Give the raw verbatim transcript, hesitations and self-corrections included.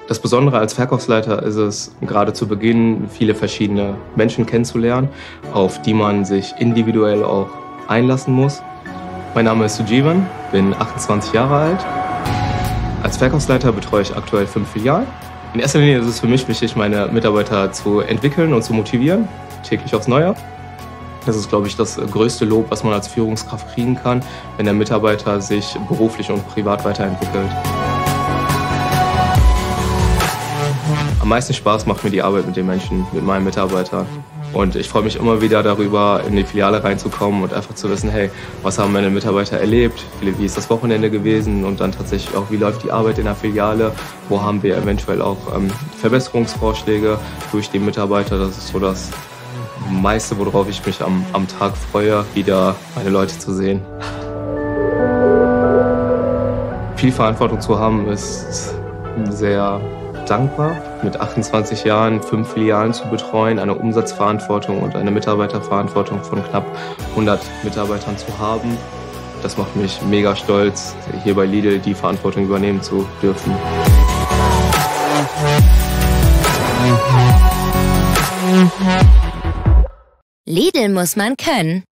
Das Besondere als Verkaufsleiter ist es, gerade zu Beginn viele verschiedene Menschen kennenzulernen, auf die man sich individuell auch einlassen muss. Mein Name ist Sujivan, bin achtundzwanzig Jahre alt. Als Verkaufsleiter betreue ich aktuell fünf Filialen. In erster Linie ist es für mich wichtig, meine Mitarbeiter zu entwickeln und zu motivieren, täglich aufs Neue. Das ist, glaube ich, das größte Lob, was man als Führungskraft kriegen kann, wenn der Mitarbeiter sich beruflich und privat weiterentwickelt. Am meisten Spaß macht mir die Arbeit mit den Menschen, mit meinen Mitarbeitern. Und ich freue mich immer wieder darüber, in die Filiale reinzukommen und einfach zu wissen, hey, was haben meine Mitarbeiter erlebt, wie ist das Wochenende gewesen und dann tatsächlich auch, wie läuft die Arbeit in der Filiale, wo haben wir eventuell auch ähm, Verbesserungsvorschläge durch die Mitarbeiter. Das ist so das meiste, worauf ich mich am, am Tag freue, wieder meine Leute zu sehen. Viel Verantwortung zu haben ist sehr dankbar, mit achtundzwanzig Jahren fünf Filialen zu betreuen, eine Umsatzverantwortung und eine Mitarbeiterverantwortung von knapp hundert Mitarbeitern zu haben. Das macht mich mega stolz, hier bei Lidl die Verantwortung übernehmen zu dürfen. Lidl muss man können.